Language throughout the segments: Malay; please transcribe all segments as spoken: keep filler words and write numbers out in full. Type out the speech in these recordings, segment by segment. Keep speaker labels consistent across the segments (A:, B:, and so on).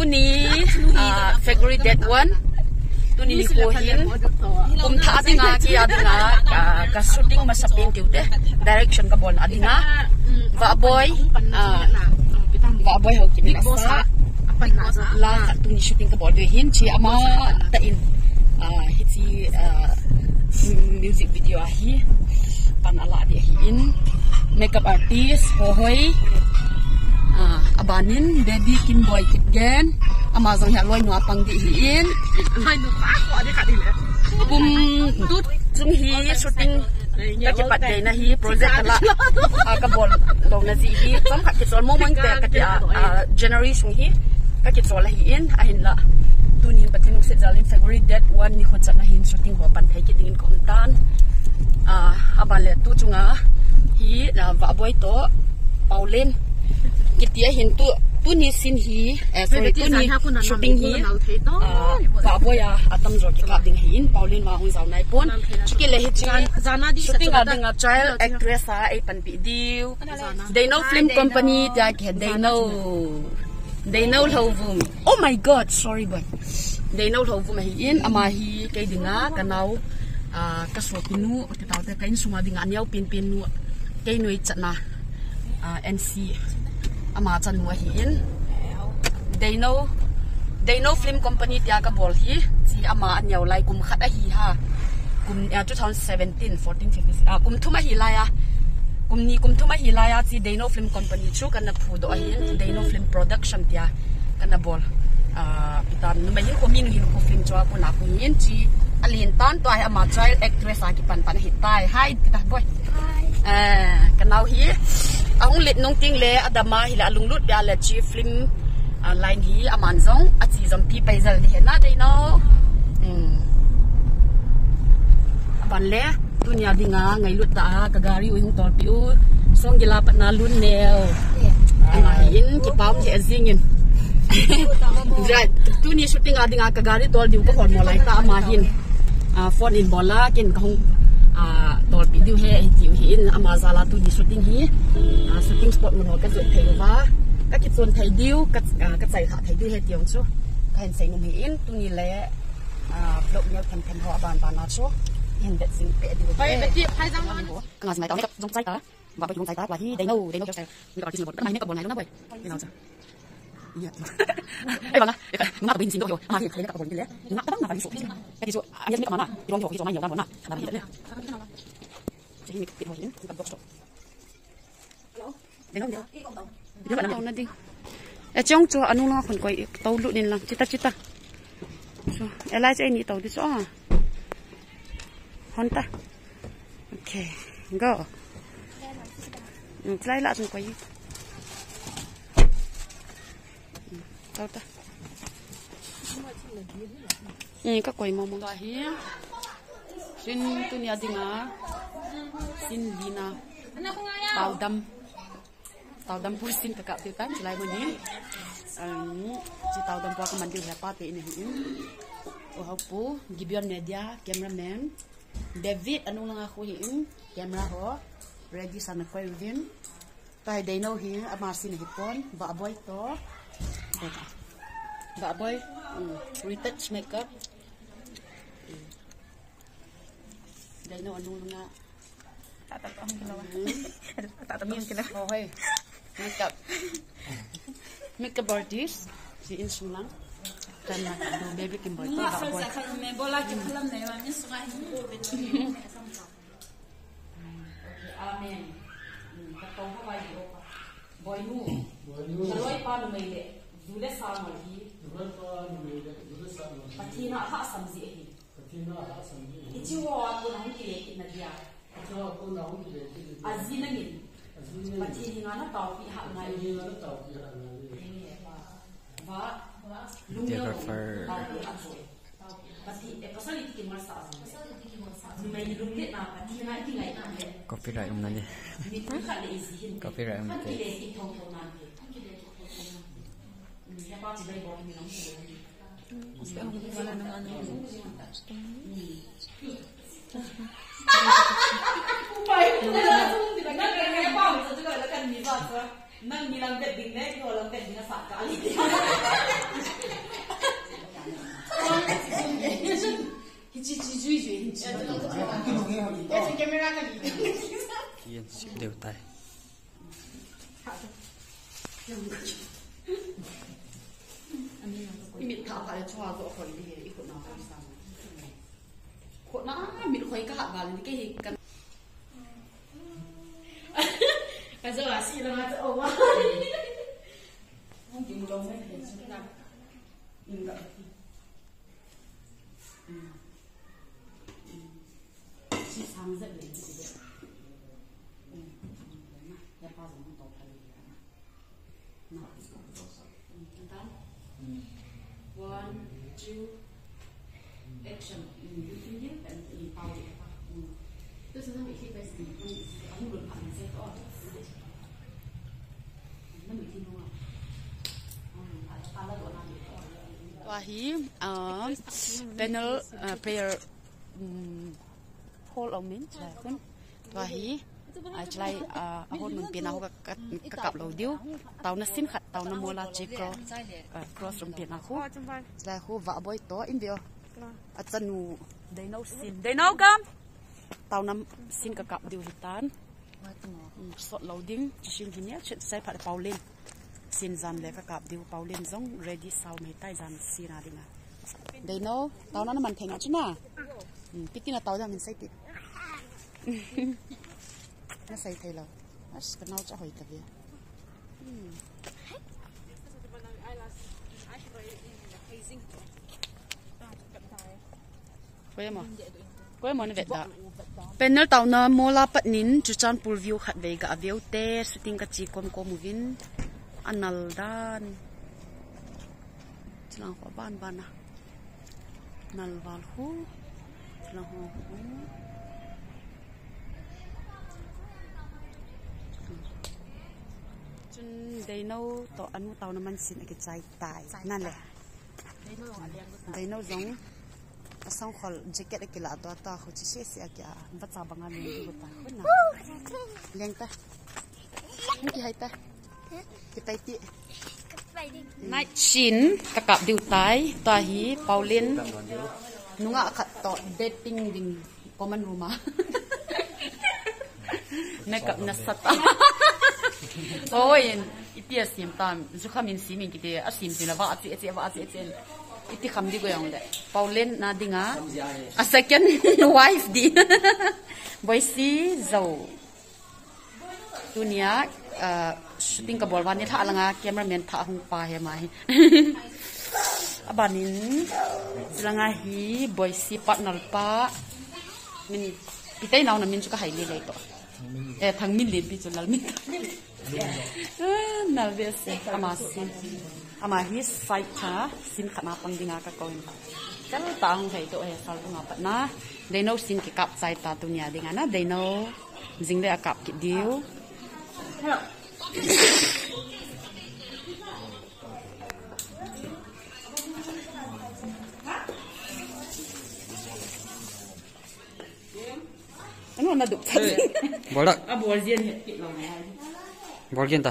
A: ni February date one tu ni lipohin kum tha adinga ki adinga ka shooting masapin tiute direction ka bol adinga va boy va boy ho ki sa la tu ni shooting ka bol de hin chi ama ta in hiti music video ahi panala dia hin makeup artist hohoi abanin baby kim boy kitgen amazon ya loi no pang di hin hai no pa ko ade khadi le kum tu chung hi shooting ka ke pat dei na hi project la ka bol lo na ji hi kam khat ke sol mo mang te ka ya january sung hi ka ke sol hi in a hin la tun hin patin se jalin February date one ni khot na hin shooting ho pan thai ki ding kom tan a abale tu chunga hi na va boy to paulen kitia hin tu tu ni sin hi sorry tu ni shooting hi va boy ya atam jo ki ka ding hin paulen ma hung zaw nai pon chiki le hi jana di shooting ading a child actress a ai pan pi diu they know film company ta ke they know they know how vum oh my god sorry boy they know how vum hi in ama hi kai dinga kanau ka so pinu ti taw te kain sunga dinga niau pin pin nu kai nui chana N C ama chan wa hi in they know they know film company tia ka bol hi chi ama anyau lai kum khat a hi ha kum twenty seventeen fourteen fifteen ah kum thuma hi la ya kum ni kum thuma hi la ya chi they know film company chu kan na phu do a hin they know film production tia kan na bol ah pitan nu mai hin ko min hin ko film chwa ko na ko hin chi alin tan to ai ama child actress a ki pan pan hi tai hi ta boy eh kanau hi ang lit nong ting le adama hi la lunglut ya la chi film line hi aman zong a chi zom pi pai zal ni na dei no um aban le dunia dinga ngai lut ta ka gari u hung tol pi u song gila pat na lun neo ama hin ki pam je azingin right tu ni shooting adinga ka gari tol diu ko hon mo lai ta ama hin phone in bola kin ka hung tol pi diu he diu hin ama zala tu ni shooting hi shooting spot mo ka zo thei wa ka ki chon thai diu ka ka chai ha thai diu he tiong chu ka hen sei num hi in tu ni le blog nyau tham tham ho ban ban na chu in that sing pe diu pai pe ti phai jang man ka ngai ta jong chai ta wa ba jong chai ta wa hi dei no dei no chai ni ka ti ni bot mai ni ka bon nai no bai ni nào cha iya eh bang ah ngak bin sing do yo ah hi ka bon ni le ngak ta bang na ba ni so ka ti so ya ni ka mana ti rong yo ki so mai yo na bon na ka ba hi le jadi ni pi ho ni ka box to hello dei no dei dia nak nak ding eh chong chu anu la khon koi tau lu nin lang cita cita so elai chai ni tau di so honta okay go mm lai la chung koi tau ta ni ka koi mo mo ga hi sin tu ni adinga sin bina tau dam tàu đâm pui xin cả tiêu tán lại một nhỉ chỉ tàu đâm qua cái màn điều là ba tỷ này ở học bố Gibeon Media cameraman David anu lang aku hiin camera ho ready sana koi win tai they know here amasin hipon ba boy to ba boy retouch makeup they know anu lang tak tak ang kilaw tak tak ang kilaw oh hey makeup makeup artist si insulang dan nak do baby kim boy ba boy me bola kim film ne wa min sungai ko be amen ka tong ko bai do boy nu kaloi pa no mai le dule sa ma hi dule pa no mai le dule sa ma patina ha samji hi patina ha samji ichi wa ko nang ki na dia azina ni pati ni ngana tau pi ha ngai ni ngana tau pi ha ngai va lungyo pati e pasal iki masa pasal iki masa ni mai lungke na pati ngai ti ngai na le copyright um nani ni tu ka le isi hin copyright um te le ti thong thong nan ke ni ya pa ti bai bo ni nong ni se ang wala naman ni Upay, wala akong dinagdag kaya pa sa tuloy na kan ni ba. nang bilang bet ding nek yo lang bet ding sa kali hichi chi jui jui hichi ese camera ka ni
B: kian si đều tai
A: mi thả ka chwa zo khoi di he ikut na ka sa ko na mi khoi ka ha ba ni ke hi kan cái giờ là xì là mà ổn quá không chịu đâu mấy cái gì đâu nhưng vậy xì sang rất là gì đấy cái bao giờ nó to cái gì đó nào one two action you can hear and you power tôi sẽ không bị khi phải gì không được phản sẽ có Wahi um panel player hall ông mình chạy con Wahi ai chạy à hall mình piano các các cặp lâu điêu tàu nó xin khát tàu nó mua là chỉ có cross from piano khu chạy khu vợ boy to in bio à chân nu they know xin they know come tàu nó xin các cặp điêu hitan sọt lâu đinh chỉ xin hình nhé chuyện sai phải bao lên xin dàn để các cặp điêu bao lên giống ready sau mấy tay dàn xin à đi nè they know tàu nó nó mình thành nó chứ nè biết tin là tàu ra mình xây tịt nó xây thay lâu nó cái nào cho hỏi cả việc quên mà quên mà nó vẹt đó panel tàu nó mua la bắt nín chú chan pool view khát về cả view te shooting cái chi com com vin anal dan chilang ko ban ban na nal wal khu chilang ho chun they know to anu tàu nó man sin cái chai tai nan le they know giống sang khol jacket cái là to to khu chi se se kya va cha bangan ni ko ta khun na leng ta ki hai ta ki tai ti nai chin ka kap diu tai ta hi paulin nunga khat to dating ding common room a makeup na sata oi itia sim tam zu khamin simin ki te asim tin wa ati ati wa ati ati iti kham di ko yang de paulin na dinga a second wife di boy si zo dunia shooting ka bolwan ni tha langa cameraman tha hung pa he mai abanin langa hi boy si partner pa min pitai naw na min chu ka hai le le to eh thang min le bi chu lal min nal be se ama sin ama hi site tha sin khana pang dinga ka koin kal ta hung thai to he sal nga pat na they know sin ki kap site ta dunia dinga na they know jing le akap ki diu hello ano na duk thai
B: bola
A: a bol jian he ki lo ne
B: bol gen ta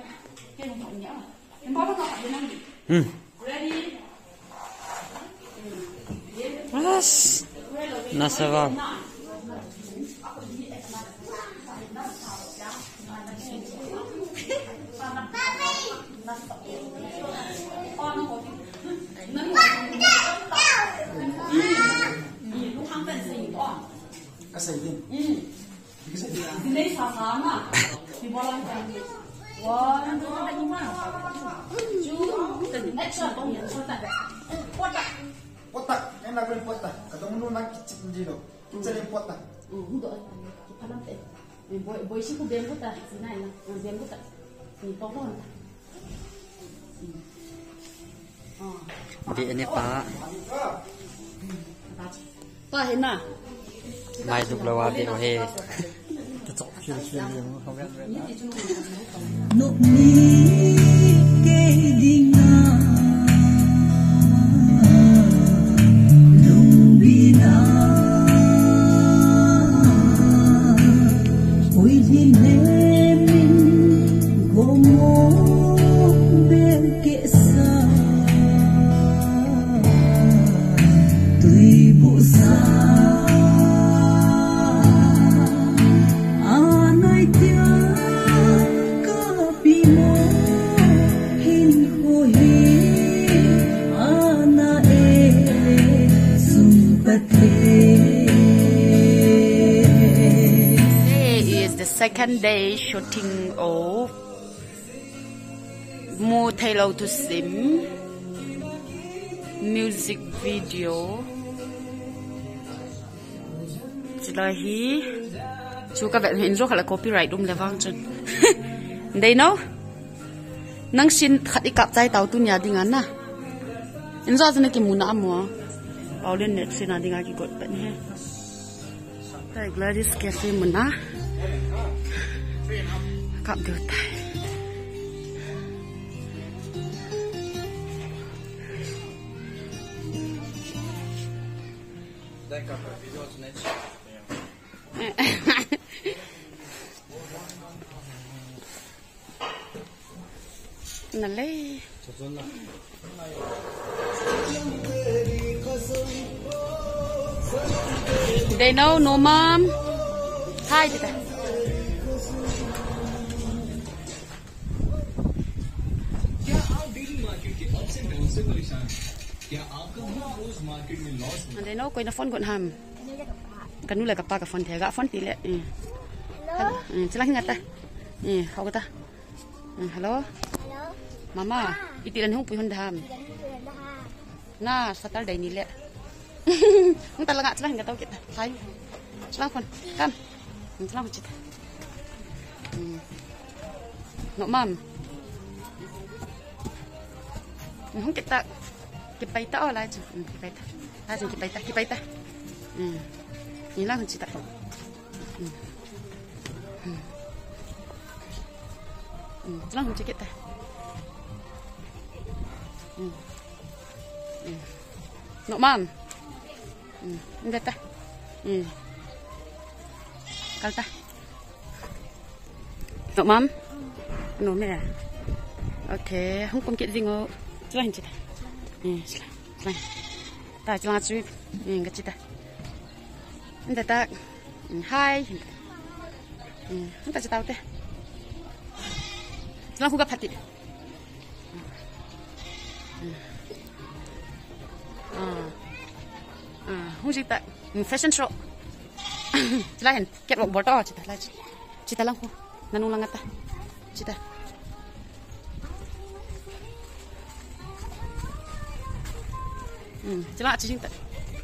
B: hmm
A: ready
B: bas nasava
C: cái gì đi? Cái gì đi?
A: Đây sao sao mà? Thì bao lâu rồi? One, two, three, four. Chú, từng extra công nhận số tận. Quất ạ.
C: Quất ạ. Em là bên quất ạ. Cả tông luôn đang chích gì đâu? Chơi lên quất ạ.
A: Ừ, không được. Cái phát lắm tệ. Mình bồi bồi xíu cũng bên quất ạ. Thế này nè, bên quất ạ. Mình to hơn.
B: di ini pa
A: pa hết mà
B: mai dục lawa di ohe
C: Chọc chiều chiều không biết biết.
D: Nụ mi kê đi nga lung bina ôi đi lên có mô
A: second day shooting of Mo Taylor to Sim music video. Selahi chuka vet hin ro khala copyright um lewang chun. They know nang sin khati kap chai tau tu nya dingan na. Inzo zane ki muna amwa. Paulen net sin adinga ki got ban he. Tai Gladys Cafe muna. Kap du tai. Nalay. They know, no mom. Hi, Tita. They know, कोई ना फोन कौन हम कनु लगा पाका फोन थे गा फोन तीले हेलो चला हिंगा ता खाओ ता hello Mama itilan hong puyon daham na Saturday ni le ang talaga chlang ga taw kita tayo chlang phone kam chlang chita no mam hong kita kipay ta ola chu kipay ta ta jin kipay ta kipay ta ni lang chita chlang hong chita Mm. Mm. No, mom. Mm. Hindi ta. Mm. Kalta. No, mom. No, me. Okay. Không công kiện gì ngô. Chú anh chị ta. Ừ, sila. Sila. Ta chú anh chú. Ừ, cái chị ta. Hindi ta. Hi. Ừ, không ta chị tao te. Sila không gặp hati. Hung cita fashion show. Selain ket wak botol cita lagi. Cita lang ko. Nanong lang ata. Cita. Hmm, cila cicing tak.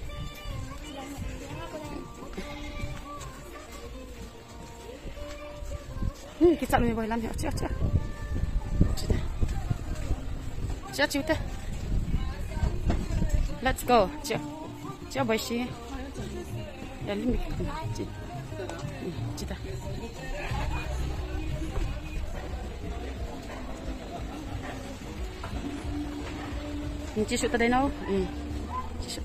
A: Hmm, kita ni boleh lam ya. Cita, cita. Cita. Cita, cita. Let's go. Cita. Cita boy sih. Ya limit. Cita. Cita. Ini cita tadi nau. Hmm. Cita.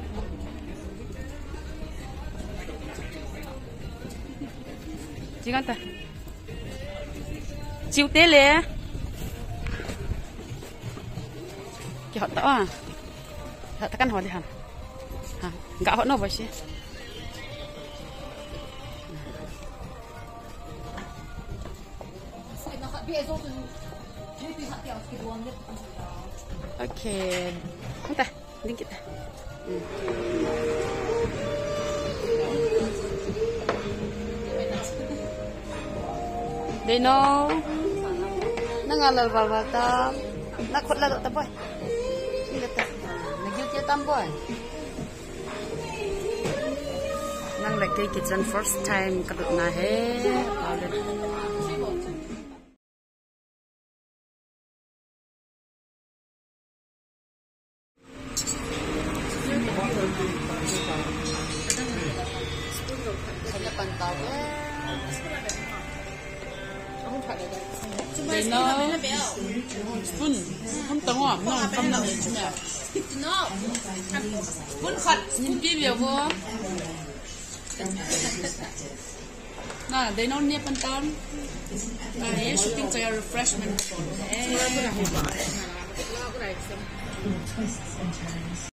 A: Jangan tak. Cita le. Kau tak ah. Tak tekan hot dia. Ha, enggak hot no boy sih. Okay, entah, ini kita. Hmm. Dino, nangalal babata, nakot lalo taboy. Ini kita, nagyut ya tamboy. Nang lagi kitchen first time kadut nahe, paulen. Saya pantau eh. Dino, spoon, không tao ngon, ngon không ngon chứ mẹ. No, spoon khát, spoon kia nhiều vô. Nah, Dino ni pantau. Nah, ini shopping saya refreshment. Eh.